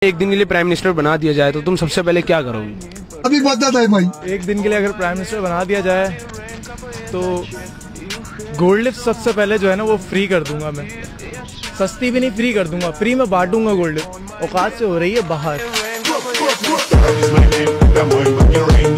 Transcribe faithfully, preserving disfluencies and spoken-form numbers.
एक दिन के लिए प्राइम मिनिस्टर बना दिया जाए तो तुम सबसे पहले क्या करोगे? अभी बता था भाई, एक दिन के लिए अगर प्राइम मिनिस्टर बना दिया जाए तो गोल्ड लिफ्ट सबसे पहले जो है ना वो फ्री कर दूंगा मैं। सस्ती भी नहीं, फ्री कर दूंगा, फ्री में बांटूंगा गोल्ड लिफ्ट। औकात से हो रही है बाहर।